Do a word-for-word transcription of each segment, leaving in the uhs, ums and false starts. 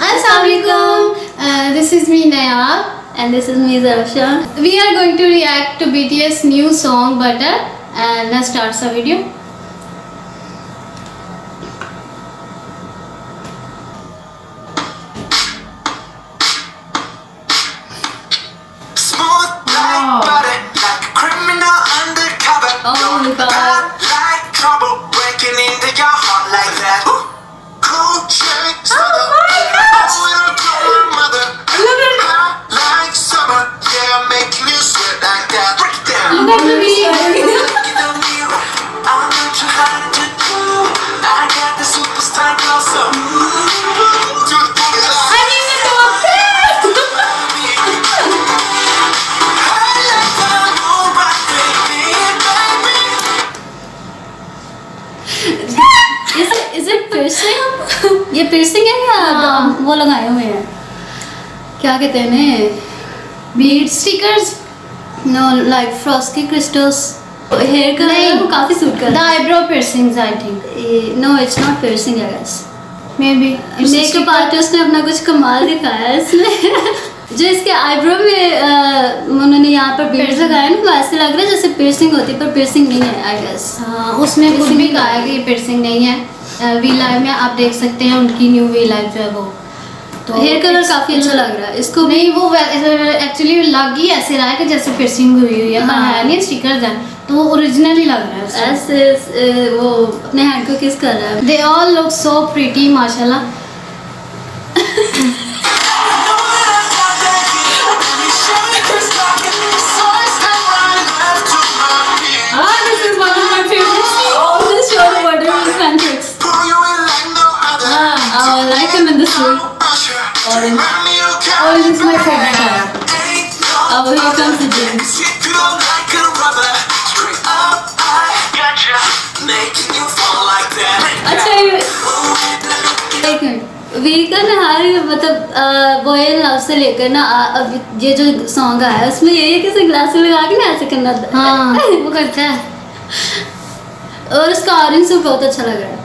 Assalamualaikum. Uh, this is me Naya. And this is me Zarafshan. We are going to react to B T S new song Butter. And let's start the video. Smooth like butter, like a criminal undercover. Oh my God. Like trouble breaking into your heart like that. Cool shake, Oh my gosh! mother. Look at Hot like summer, yeah, making you sweat like that. Break it down. Look at me. Look in the mirror, I'm not too hard to do. I got the superstar glow, so do the boogie line. I need to go up there. Is it is it piercing? ये piercing है या हाँ। वो लगाए हुए हैं? क्या कहते हैं इन्हें? Bead stickers. No, like Frosty crystals. Hair का नहीं। वो काफी सूट कर The रहा eyebrow piercings, I think. है. No, it's not piercing, I guess. Maybe. It's a makeup sticker. Artist ने अपना कुछ कमाल दिखाया है इसमें. जो इसके आईब्रो में अ, उन्होंने यहाँ पर बीड्स Piercing. लगाए ना, वैसे लग रहा है जैसे piercing होती है, पर piercing नहीं है, I guess. हाँ, उसमें खुद Piercing भी नहीं कहा है. है कि piercing नहीं है. वी लाइव में आप देख सकते हैं उनकी न्यू वी लाइव जो है वो. तो हेयर कलर it's- काफी अच्छा लग रहा है. इसको भी नहीं, वो एक्चुअली लग ही ऐसे रहा है कि जैसे piercing हुई हुई है, पर हाँ. है नहीं, स्टिकर्स हैं, तो वो ओरिजिनल ही लग रहा है. ऐसे अ, वो अपने हैंड को किस कर रहा है. They all look so pretty माशाल्लाह. Ah, this is one of my favorites. Oh, this show the watermelon pancakes. Ah, I like him in this one. Orange. Orange is my favorite color. Oh, here comes the jeans. अच्छा ये एक minute. We का ना हर मतलब boy and love से लेकर ना आ- अब ये जो सॉन्ग आया है उसमें ये किसी ग्लास में लगा के ना ऐसे करना. हाँ, वो करता है. और उसका ऑरेंज सूट बहुत अच्छा लग रहा है.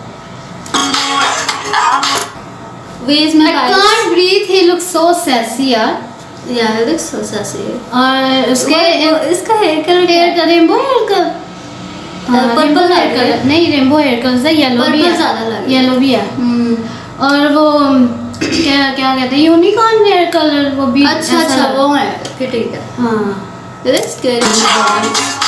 We is I my can't breathe. He looks so sassy यार. या इट लुक्स सो सेक्सी. और उसके इसका हेयर कलर हेयर का रेनबो हेयर का पर्पल हेयर कलर नहीं, रेनबो हेयर कलर से येलो भी Purple है, ज़्यादा लग रहा है. येलो भी है. और वो क्या क्या कहते हैं, यूनिकॉर्न हेयर कलर, वो भी अच्छा ऐसा अच्छा लग- वो है. फिर ठीक है. हाँ. That's good.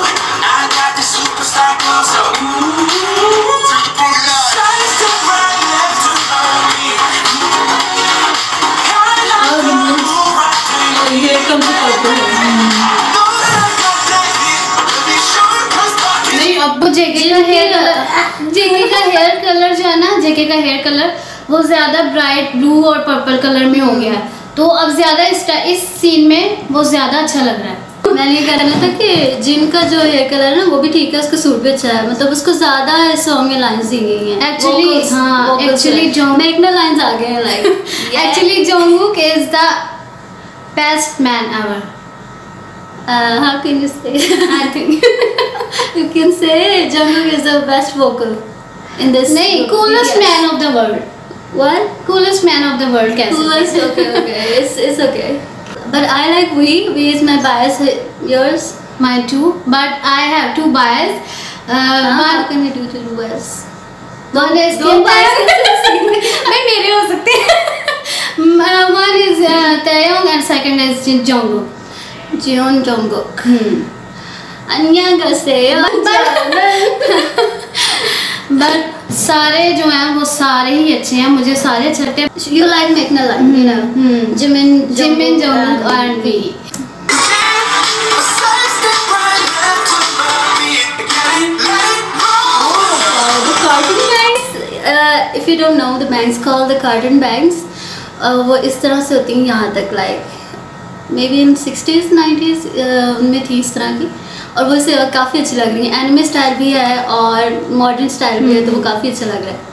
Here comes the purple. नहीं, अब वो जेके का हेयर कलर जेके का हेयर कलर जो है ना, जेके का हेयर कलर वो ज्यादा ब्राइट ब्लू और पर्पल कलर में हो गया है, तो अब ज्यादा इस इस सीन में वो ज्यादा अच्छा लग रहा है. मैंने ये कहना था कि जिन का जो हेयर कलर है ना वो भी ठीक है, उसका सूट भी अच्छा है, मतलब उसको ज्यादा इस सॉन्ग में लाइंस दी गई हैं. Actually, Vocals- हाँ, vocals actually है. जो- मैं एक ना लाइंस आ गए हैं like. Actually, Jungkook is the best man ever. Uh, how can you say? I think. You can say Jungkook is the best vocal in this. नहीं, coolest man of the world. What? Coolest man of the world कैसे? Coolest. Okay, okay. It's it's okay. But I like V. V is my bias. Yours? Mine too, but I have two bias. Uh, How one can we do two bias? one is दो bias. नहीं, मेरे हो सकते हैं. Uh, one is uh, Taeyong and second is Jungkook. Jeon Jungkook. Hmm. 안녕하세요. But सारे जो हैं वो सारे ही अच्छे हैं, मुझे सारे अच्छे लगते हैं. You like Mekna Line, you know. Hmm. Jimin, Jimin, Jungkook and and V. Uh, the cartoon bangs, uh, if you don't know, the bangs called the cartoon bangs, uh, वो इस तरह से होती हैं यहाँ तक, like maybe in sixties, nineties uh, उनमें थी इस तरह की, और वो इसे काफ़ी अच्छी लग रही है. एनिमे स्टाइल भी है और मॉडर्न स्टाइल भी है, तो वो काफ़ी अच्छा लग रहा है.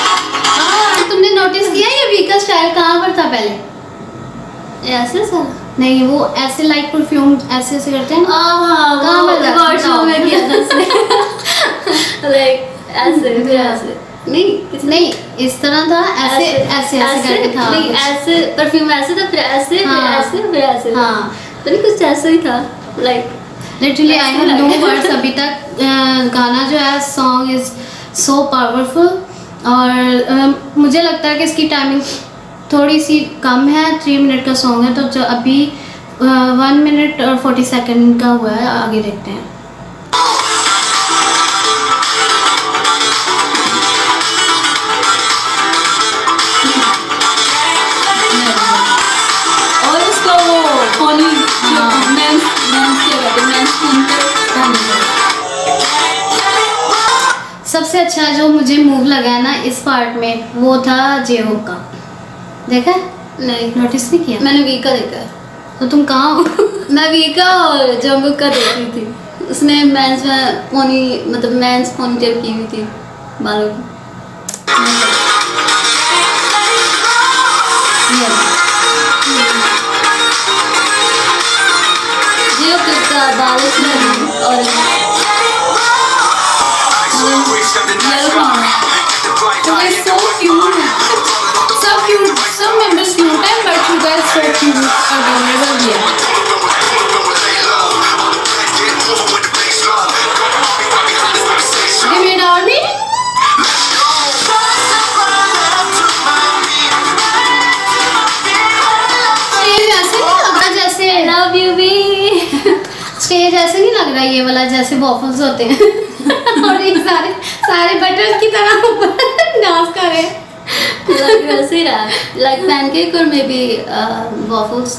हाँ, तुमने नोटिस किया ये वी का स्टाइल कहाँ पर था पहले? ऐसे सर नहीं वो ऐसे लाइक परफ्यूम ऐसे ऐसे करते हैं ना। हाँ कहाँ वो मिल रहा है? अवार्ड शो में किया था उसने लाइक ऐसे फिर ऐसे नहीं किस- नहीं इस तरह था, ऐसे ऐसे ऐसे करके था नहीं कुछ। ऐसे परफ्यूम ऐसे था, फिर ऐसे फिर हाँ। ऐसे फिर ऐसे हाँ तो नहीं कुछ ऐसा ही था लाइक लिटरली आई हैव ऐसे नो लगे। वर्ड्स अभी तक। अ, गाना जो है सॉन्ग इज सो पावरफुल और अ, मुझे लगता है कि इसकी टाइमिंग थोड़ी सी कम है, थ्री मिनट का सॉन्ग है तो जो अभी वन मिनट और फोर्टी सेकेंड का हुआ है, आगे देखते हैं। और उसका वो फोनी जो मेंस मेंस के कहते हैं मेंस फोन पे सबसे अच्छा जो मुझे मूव लगा है ना इस पार्ट में वो था जेहोक का। देखा नहीं नोटिस नहीं किया? मैंने वीका देखा है। तो तुम कहाँ हो? मैं वीका और जंगकुक का देख रही थी। उसने मेंस में पोनी मतलब मेंस पोनी टेप की हुई थी बालों की। जियो का बाल इसमें और You guys so cute. So cute. Some members cute है but you guys so cute. Adorable भी है। Give me Army. स्टेज ऐसे नहीं लग रहा जैसे लव यू भी स्टेज ऐसे नहीं लग रहा ये वाला जैसे वॉफल्स होते हैं और एक सारे सारे बटर्स की तरह डांस कर रहे हैं। लग वैसे ही रहा लाइक पैनकेक और मे बी वॉफल्स।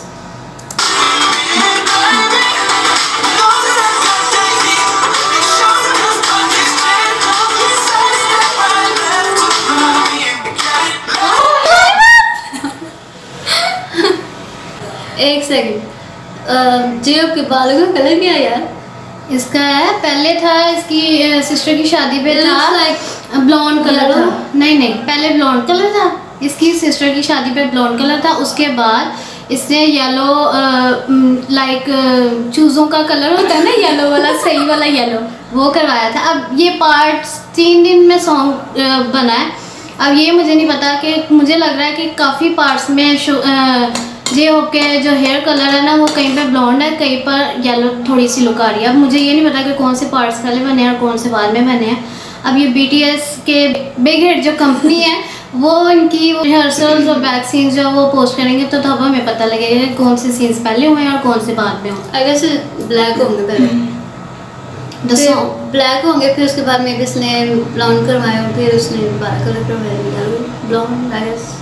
एक सेकंड जियो के बालों का कलर क्या है यार? इसका है पहले था इसकी सिस्टर की शादी पे It था looks like blonde colour yellow. था। नहीं नहीं पहले ब्लॉन्ड कलर था, इसकी सिस्टर की शादी पे ब्लॉन्ड कलर था। उसके बाद इसने येलो लाइक चूज़ों का कलर होता है ना येलो वाला सही वाला येलो वो करवाया था। अब ये पार्ट तीन दिन में सॉन्ग बना है। अब ये मुझे नहीं पता कि मुझे लग रहा है कि काफ़ी पार्ट्स में जे होके जो हेयर कलर है ना वो कहीं पे ब्लॉन्ड है, कहीं पर येलो थोड़ी सी लुक आ रही है। अब मुझे ये नहीं पता कि कौन से पार्ट्स पहले बने हैं और कौन से बाद में बने हैं। अब ये बी टी एस के बिग हिट जो कंपनी है वो इनकी रिहर्सल्स और बैक सीन्स जो वो पोस्ट करेंगे तो तब हमें पता लगेगा कि कौन से सीन्स पहले हुए हैं और कौन से बाद में हुए। आई गेस ब्लैक होंगे पहले, The फिर song- ब्लैक होंगे, फिर उसके बाद में भी इसने ब्लॉन्ड करवाया और फिर उसने बाल कलर करवाया ब्लॉन्ड आई गेस।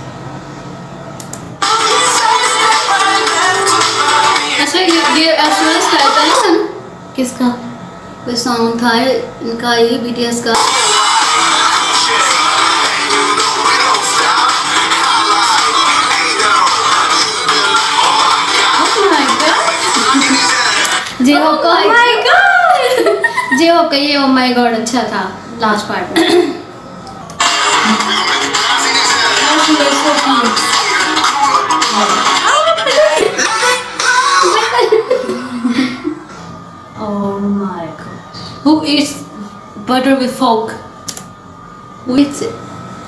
अच्छा ये ये एक्चुअल स्टाइल था ना सन किसका? कोई सॉन्ग था इनका ये बीटीएस का। जे हो का Oh my God! जे हो का ये ओ माय गॉड अच्छा था लास्ट पार्ट में। Oh my god. Who eats butter with fork? Who eats it?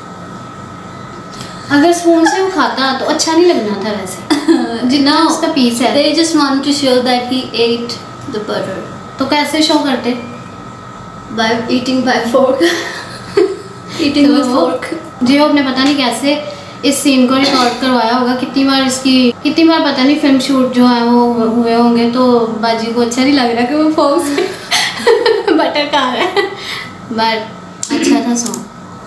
अगर स्पून से वो खाता तो अच्छा नहीं लगना था वैसे जितना No. उसका पीस है। They just want to show that he ate the butter तो कैसे शो करते? by eating by fork. Eating with तो fork. जियो ने पता नहीं कैसे इस सीन को रिकॉर्ड करवाया होगा, कितनी बार इसकी कितनी बार पता नहीं फिल्म शूट जो है वो हुए होंगे तो बाजी को अच्छा नहीं लग रहा कि वो फोक से बटर खा रहा है बट अच्छा था सॉन्ग।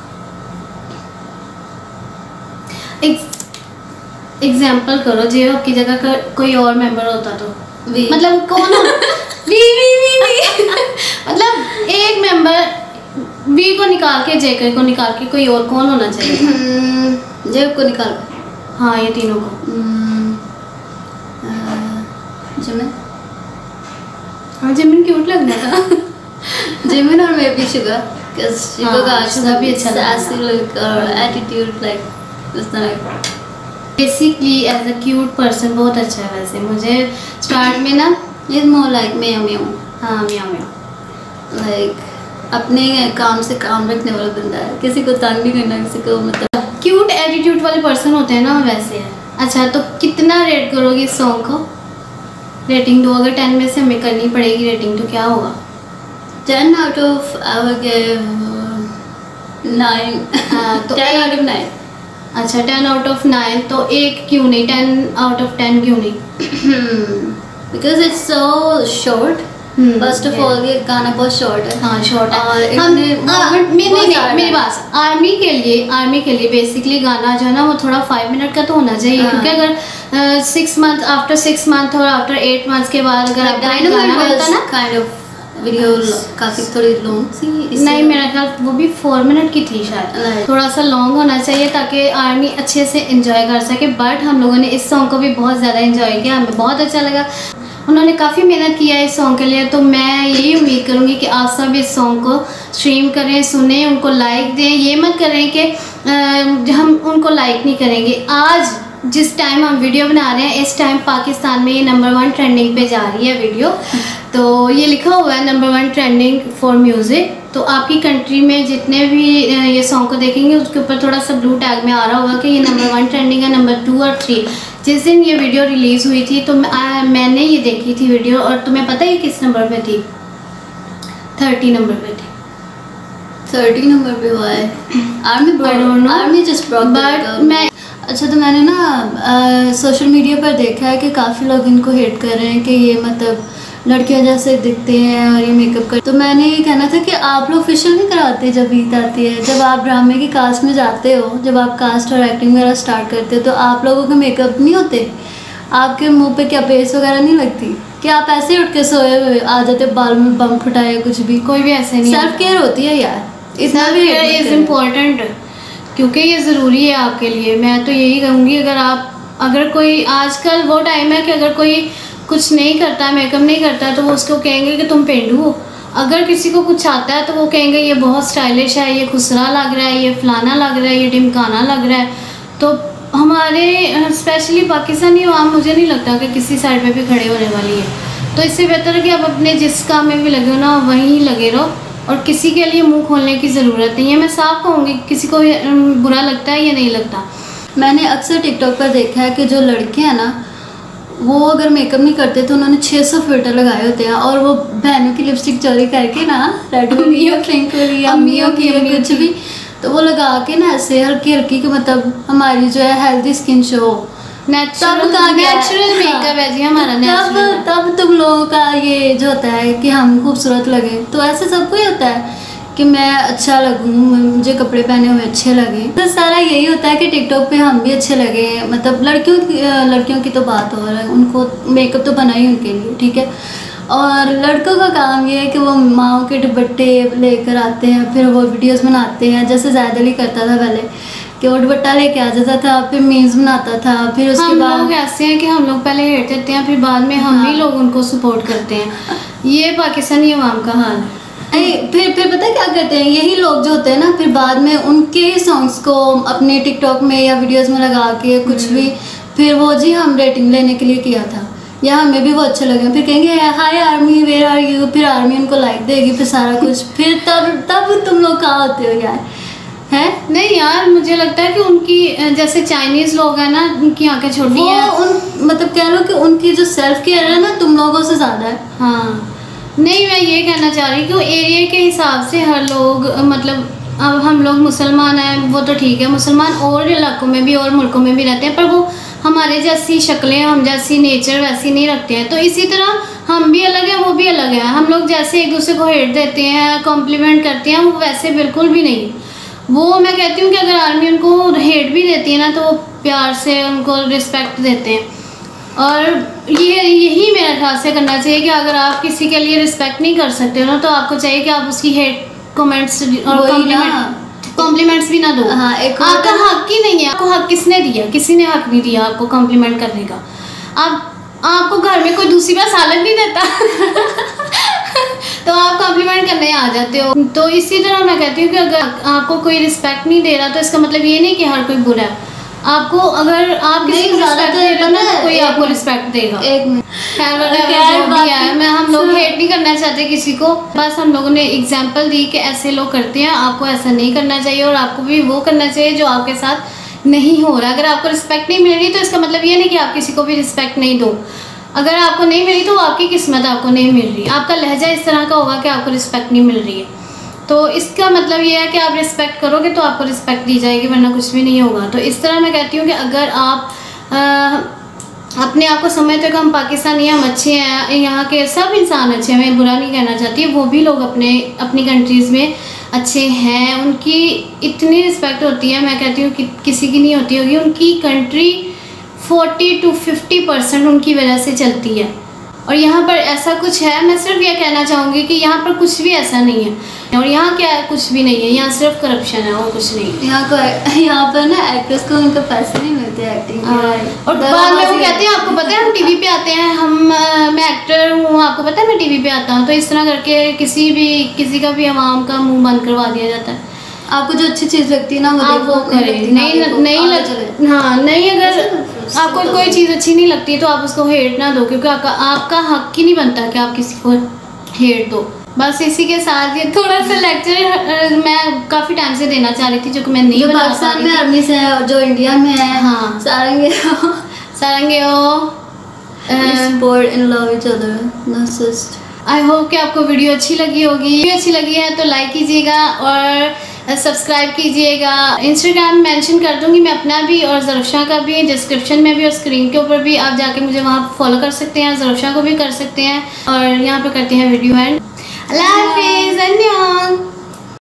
एग्जाम्पल करो जियो की जगह का कोई और मेंबर होता तो वी. मतलब कौन हो? वी वी वी वी मतलब एक मेंबर वी को निकाल के जेके को निकाल के कोई और कौन होना चाहिए? जेब को निकाल हाँ ये तीनों को। जिमिन हाँ जिमिन क्यूट लग रहा था। जिमिन और maybe Suga because Suga हाँ, का शुगर भी अच्छा लगता है। sassy look और attitude like उस तरह basically as a cute person बहुत अच्छा है। वैसे मुझे स्टार्ट में ना इज मोर लाइक म्याऊ म्याऊ। हाँ म्याऊ म्याऊ लाइक अपने काम से काम रखने वाला बंदा है, किसी को तंग नहीं करना, किसी को मतलब क्यूट एटीट्यूड वाले पर्सन होते हैं ना, वैसे है। अच्छा तो कितना रेट करोगे इस सॉन्ग को? रेटिंग दो, अगर टेन में से हमें करनी पड़ेगी रेटिंग तो क्या होगा? Ten out of I will give nine. तो टेन आउट ऑफ नाइन। अच्छा टेन आउट ऑफ नाइन, तो एक क्यों नहीं, टेन आउट ऑफ टेन क्यों नहीं? Because it's so short. First of all ये गाना बहुत शॉर्ट है। हाँ शॉर्ट है। और हम इसमें आ, moment नहीं बहुत नहीं सारा मेरी है। बात, आर्मी के लिए आर्मी के लिए बेसिकली गाना जो है ना वो थोड़ा फाइव मिनट का तो होना चाहिए। हाँ। क्योंकि अगर six month after six month और आफ्टर एट मंथ्स के बाद अगर आपका एक गाना बनता ना काइंड ऑफ वीडियो काफी थोड़ी लॉन्ग सी। नहीं मेरा ख्याल वो भी फोर मिनट की थी शायद। Right. थोड़ा सा लॉन्ग होना चाहिए ताकि आर्मी अच्छे से एंजॉय कर सके। बट हम लोगों ने इस सॉन्ग को भी बहुत ज़्यादा एंजॉय किया, हमें बहुत अच्छा लगा। उन्होंने काफ़ी मेहनत किया है इस सॉन्ग के लिए, तो मैं यही उम्मीद करूँगी कि आप सब इस सॉन्ग को स्ट्रीम करें, सुने, उनको लाइक दें। ये मत करें कि अ, हम उनको लाइक नहीं करेंगे। आज जिस टाइम हम वीडियो बना रहे हैं इस टाइम पाकिस्तान में ये नंबर वन ट्रेंडिंग पे जा रही है वीडियो। तो ये लिखा हुआ है number one trending for music. तो आपकी कंट्री में जितने भी ये सॉन्ग को देखेंगे उसके ऊपर थोड़ा सा ब्लू टैग में आ रहा होगा कि ये नंबर वन ट्रेंडिंग है, नंबर टू और थ्री। जिस दिन ये वीडियो रिलीज़ हुई थी तो आ, मैंने ये देखी थी वीडियो, और तुम्हें पता है ये किस नंबर पे थी? थर्टी नंबर पे थी। थर्टी नंबर पे हुआ है। Army army just broke but मैं अच्छा तो मैंने ना सोशल मीडिया पर देखा है कि काफ़ी लोग इनको हेट कर रहे हैं कि ये मतलब लड़कियां जैसे दिखते हैं और ये मेकअप कर। तो मैंने ये कहना था कि आप लोग फेशियल नहीं कराते जब ईद आती है, जब आप ड्रामे की कास्ट में जाते हो, जब आप कास्ट और एक्टिंग वगैरह स्टार्ट करते हो तो आप लोगों के मेकअप नहीं होते? आपके मुंह पे क्या पेस्ट वगैरह नहीं लगती? कि आप ऐसे ही उठ के सोए हुए आ जाते, बाल में बम फुटाए, कुछ भी? कोई भी ऐसे नहीं। सेल्फ केयर होती है यार, इतना भी इज इम्पोर्टेंट क्योंकि ये ज़रूरी है आपके लिए। मैं तो यही कहूँगी अगर आप अगर कोई आजकल वो टाइम है कि अगर कोई कुछ नहीं करता, मेकअप नहीं करता, तो वो उसको कहेंगे कि तुम पेंडू हो। अगर किसी को कुछ आता है तो वो कहेंगे ये बहुत स्टाइलिश है, ये खुसरा लग रहा है, ये फलाना लग रहा है, ये ढिमकाना लग रहा है। तो हमारे स्पेशली पाकिस्तानी आवाम मुझे नहीं लगता कि किसी साइड पे भी खड़े होने वाली है। तो इससे बेहतर है कि आप अपने जिस काम में भी लगे हो ना वहीं लगे रहो, और किसी के लिए मुंह खोलने की ज़रूरत नहीं है। मैं साफ कहूँगी किसी को बुरा लगता है या नहीं लगता। मैंने अक्सर टिकटॉक पर देखा है कि जो लड़के हैं ना वो अगर मेकअप नहीं करते तो उन्होंने छह सौ फिल्टर लगाए होते हैं, और वो बहनों की लिपस्टिक चोरी करके ना रेड अम्मियों की अम्मियों की कुछ भी तो वो लगा के ना ऐसे हल्की हल्की कि मतलब हमारी जो है healthy skin show. Natural natural makeup है जी हमारा। तब तब तुम लोगों का ये जो होता है कि हम खूबसूरत लगे, तो ऐसे सबको ही होता है कि मैं अच्छा लगूं, मुझे कपड़े पहने हुए अच्छे लगे। तो सारा यही होता है कि टिकटॉक पे हम भी अच्छे लगे। मतलब लड़कियों की लड़कियों की तो बात और है, उनको मेकअप तो बना ही उनके लिए, ठीक है। और लड़कों का काम ये है कि वो माओ के दुपट्टे लेकर आते हैं, फिर वो वीडियोस बनाते हैं, जैसे ज़ायद अली करता था पहले कि वो दुपट्टा लेके आ जाता था, फिर मीम्स बनाता था, फिर उसके हम बाद लोग ऐसे हैं कि हम लोग पहले हेट देते हैं, फिर बाद में हम ही लोग उनको सपोर्ट करते हैं। ये पाकिस्तानी अवाम का हाल है। फिर फिर पता है क्या करते हैं यही लोग जो होते हैं ना, फिर बाद में उनके ही सॉन्ग्स को अपने टिकटॉक में या वीडियोस में लगा के कुछ भी, फिर वो जी हम रेटिंग लेने के लिए किया था या हमें भी वो अच्छे लगे, फिर कहेंगे hi army where are you, फिर आर्मी उनको लाइक देगी, फिर सारा कुछ, फिर तब तब तुम लोग कहाँ होते हो यार? है नहीं यार, मुझे लगता है कि उनकी जैसे चाइनीज लोग हैं ना, उनकी आंखें छोटी हैं। उन मतलब कह लो कि उनकी जो सेल्फ केयर है ना तुम लोगों से ज़्यादा है। हाँ नहीं, मैं ये कहना चाह रही कि एरिया के हिसाब से हर लोग, मतलब अब हम लोग मुसलमान हैं वो तो ठीक है, मुसलमान और इलाकों में भी और मुल्कों में भी रहते हैं, पर वो हमारे जैसी शक्लें, हम जैसी नेचर वैसी नहीं रखते हैं। तो इसी तरह हम भी अलग हैं, वो भी अलग हैं। हम लोग जैसे एक दूसरे को हेट देते हैं, कॉम्प्लीमेंट करते हैं, वो वैसे बिल्कुल भी नहीं। वो मैं कहती हूँ कि अगर आर्मी उनको हेट भी देती है ना तो वो प्यार से उनको रिस्पेक्ट देते हैं। और ये यही मेरे ख्याल से करना चाहिए कि अगर आप किसी के लिए रिस्पेक्ट नहीं कर सकते हो ना तो आपको चाहिए कि आप उसकी हेट कमेंट्स और कॉम्प्लीमेंट कॉम्प्लीमेंट्स भी ना दो। हाँ, एक आपका हक ही नहीं है। आपको हक किसने दिया? किसी ने हक नहीं दिया आपको कॉम्प्लीमेंट करने का। आप आपको घर में कोई दूसरी बार सालन नहीं देता तो आप कॉम्प्लीमेंट करने आ जाते हो। तो इसी तरह मैं कहती हूँ कि अगर आपको कोई रिस्पेक्ट नहीं दे रहा तो इसका मतलब ये नहीं कि हर कोई बुरा है। आपको अगर आप किसी को रिस्पेक्ट दे रहे हो ना तो कोई आपको रिस्पेक्ट देगा। एक मिनट, खैर वगैरह जो भी है, मैं हम लोग हेट नहीं करना चाहते किसी को, बस हम लोगों ने एग्जांपल दी कि ऐसे लोग करते हैं, आपको ऐसा नहीं करना चाहिए और आपको भी वो करना चाहिए जो आपके साथ नहीं हो रहा। अगर आपको रिस्पेक्ट नहीं मिल रही तो इसका मतलब ये नहीं कि आप किसी को भी रिस्पेक्ट नहीं दो। अगर आपको नहीं मिली तो आपकी किस्मत आपको नहीं मिल रही, आपका लहजा इस तरह का होगा कि आपको रिस्पेक्ट नहीं मिल रही है, तो इसका मतलब ये है कि आप रिस्पेक्ट करोगे तो आपको रिस्पेक्ट दी जाएगी, वरना कुछ भी नहीं होगा। तो इस तरह मैं कहती हूँ कि अगर आप आ, अपने आप को समझते हो कि हम पाकिस्तानी हैं, हम अच्छे हैं, यहाँ के सब इंसान अच्छे हैं, मैं बुरा नहीं कहना चाहती, वो भी लोग अपने अपनी कंट्रीज़ में अच्छे हैं, उनकी इतनी रिस्पेक्ट होती है, मैं कहती हूँ कि किसी की नहीं होती होगी। उनकी country forty to fifty percent उनकी वजह से चलती है, और यहाँ पर ऐसा कुछ है, मैं सिर्फ ये कहना चाहूँगी कि यहाँ पर कुछ भी ऐसा नहीं है, और यहाँ क्या है, कुछ भी नहीं है, यहाँ सिर्फ करप्शन है और कुछ नहीं। यहाँ को यहाँ पर ना एक्ट्रेस को उनके पैसे नहीं मिलते एक्टिंग के, और बाद में वो कहते हैं आपको पता है हम टीवी पे आते हैं, हम आ, मैं एक्टर हूँ, आपको पता है मैं टीवी पे आता हूँ, तो इस तरह करके किसी भी किसी का भी आवाम का मुँह बंद करवा दिया जाता है। आपको जो अच्छी चीज़ लगती है ना वो आप वो करें, नहीं नहीं लग हाँ नहीं, अगर आपको कोई चीज़ अच्छी नहीं लगती तो आप उसको हेट ना दो, क्योंकि आपका आपका हक ही नहीं बनता कि आप किसी को हेट दो। बस इसी के साथ ये थोड़ा सा लेक्चर मैं काफ़ी टाइम से देना चाह रही थी, जो कि मैं नहीं बता पाकिस्तान में आर्मी से है और जो इंडिया में है, हाँ सारंगे सारंगे हो support in love each other, not. I hope कि आपको वीडियो अच्छी लगी होगी, वीडियो अच्छी लगी है तो लाइक कीजिएगा और सब्सक्राइब कीजिएगा। इंस्टाग्राम मेंशन कर दूंगी मैं अपना भी और ज़रफ़शाह का भी, डिस्क्रिप्शन में भी और स्क्रीन के ऊपर भी, आप जाके मुझे वहाँ फॉलो कर सकते हैं, ज़रफ़शाह को भी कर सकते हैं, और यहाँ पे करते हैं वीडियो एंड। अल्लाह हाफ़िज़।